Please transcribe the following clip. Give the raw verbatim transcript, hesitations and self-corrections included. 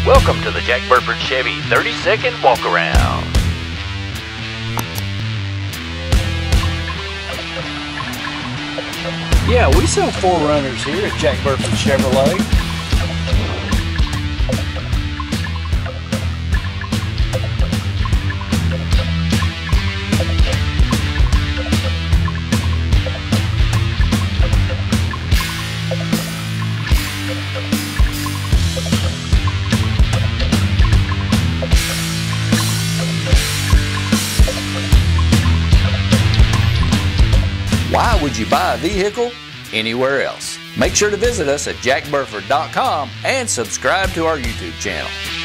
Welcome to the Jack Burford Chevy thirty second walk around. Yeah, we sell four runners here at Jack Burford Chevrolet. Why would you buy a vehicle anywhere else? Make sure to visit us at jack burford dot com and subscribe to our YouTube channel.